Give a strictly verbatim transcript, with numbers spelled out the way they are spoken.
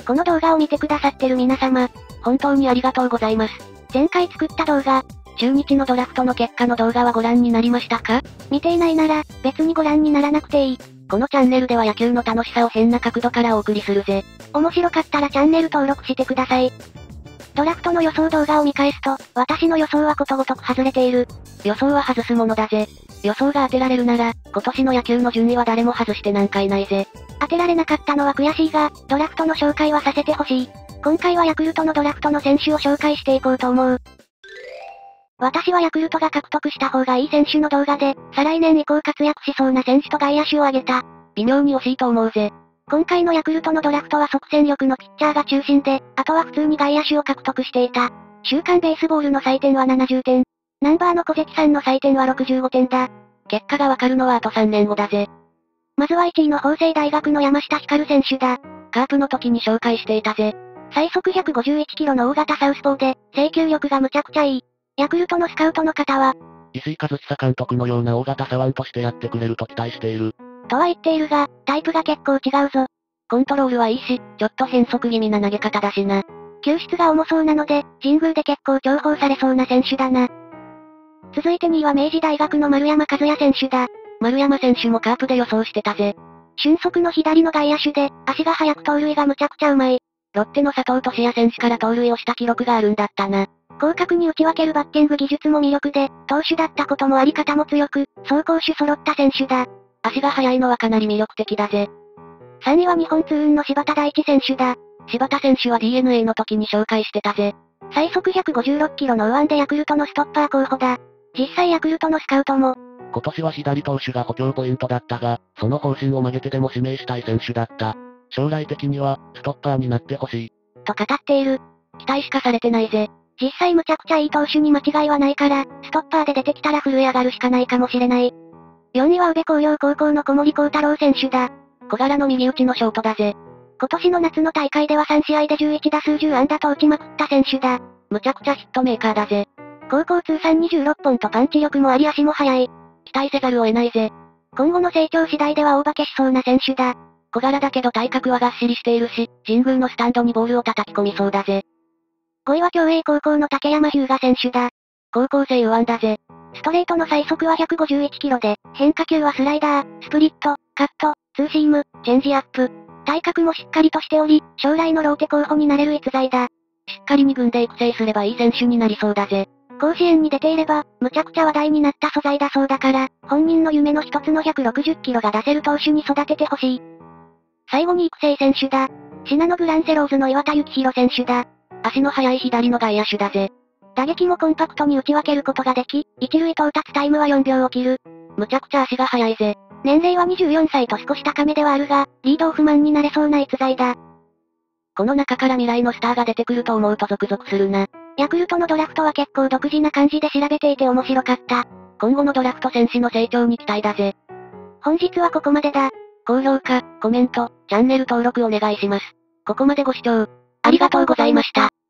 この動画を見てくださってる皆様、 本当にありがとうございます。 前回作った動画、 中日のドラフトの結果の動画はご覧になりましたか？ 見ていないなら、別にご覧にならなくていい。 このチャンネルでは野球の楽しさを変な角度からお送りするぜ。 面白かったらチャンネル登録してください。ドラフトの予想動画を見返すと、私の予想はことごとく外れている。 予想は外すものだぜ。予想が当てられるなら、今年の野球の順位は誰も外してなんかいないぜ。 当てられなかったのは悔しいが、ドラフトの紹介はさせてほしい。今回はヤクルトのドラフトの選手を紹介していこうと思う。私はヤクルトが獲得した方がいい選手の動画で、再来年以降活躍しそうな選手と外野手を挙げた。 微妙に惜しいと思うぜ。 今回のヤクルトのドラフトは即戦力のピッチャーが中心で、あとは普通に外野手を獲得していた。週刊ベースボールの採点はななじゅってん。ナンバーの小関さんの採点はろくじゅうごてんだ。 結果がわかるのはあとさんねんごだぜ。 まずはいちいの法政大学の山下光選手だ。 カープの時に紹介していたぜ。 最速ひゃくごじゅういちキロの大型サウスポーで、制球力がむちゃくちゃいい。ヤクルトのスカウトの方は、 石井一久監督のような大型左腕としてやってくれると期待している。 とは言っているが、タイプが結構違うぞ。 コントロールはいいし、ちょっと変則気味な投げ方だしな。 球質が重そうなので、神宮で結構重宝されそうな選手だな。続いてにいは明治大学の丸山和也選手だ。 丸山選手もカープで予想してたぜ。 俊足の左の外野手で、足が速く盗塁がむちゃくちゃうまい。 ロッテの佐藤俊也選手から盗塁をした記録があるんだったな。 広角に打ち分けるバッティング技術も魅力で、投手だったこともあり方も強く、走攻守揃った選手だ。 足が速いのはかなり魅力的だぜ。 さんいは日本通運の柴田大地選手だ。 柴田選手は ディーエヌエー の時に紹介してたぜ。 最速ひゃくごじゅうろっキロの右腕でヤクルトのストッパー候補だ。実際ヤクルトのスカウトも、 今年は左投手が補強ポイントだったが、その方針を曲げてでも指名したい選手だった。将来的には、ストッパーになってほしい。 と語っている。 期待しかされてないぜ。 実際むちゃくちゃいい投手に間違いはないから、ストッパーで出てきたら震え上がるしかないかもしれない。よんいは宇部工業高校の小森幸太郎選手だ。 小柄の右打ちのショートだぜ。 今年の夏の大会ではさんしあいでじゅういちだすうじゅうあんだと打ちまくった選手だ。 むちゃくちゃヒットメーカーだぜ。 高校通算にじゅうろっぽんとパンチ力もあり足も速い。 期待せざるを得ないぜ。 今後の成長次第では大化けしそうな選手だ。 小柄だけど体格はがっしりしているし、神宮のスタンドにボールを叩き込みそうだぜ。 ごいは共栄高校の竹山日向選手だ。 高校生右腕だぜ。 ストレートの最速はひゃくごじゅういちキロで、変化球はスライダー、スプリット、カット、ツーシーム、チェンジアップ。体格もしっかりとしており、将来のローテ候補になれる逸材だ。 しっかりに軍で育成すればいい選手になりそうだぜ。 甲子園に出ていれば、むちゃくちゃ話題になった素材だそうだから、本人の夢の一つのひゃくろくじゅっキロが出せる投手に育ててほしい。最後に育成選手だ。信濃グランセローズの岩田幸宏選手だ。 足の速い左の外野手だぜ。 打撃もコンパクトに打ち分けることができ、一塁到達タイムはよんびょうを切る。 むちゃくちゃ足が速いぜ。 年齢はにじゅうよんさいと少し高めではあるが、リードオフマンになれそうな逸材だ。 この中から未来のスターが出てくると思うとゾクゾクするな。 ヤクルトのドラフトは結構独自な感じで調べていて面白かった。 今後のドラフト選手の成長に期待だぜ。 本日はここまでだ。 高評価、コメント、チャンネル登録お願いします。ここまでご視聴、ありがとうございました。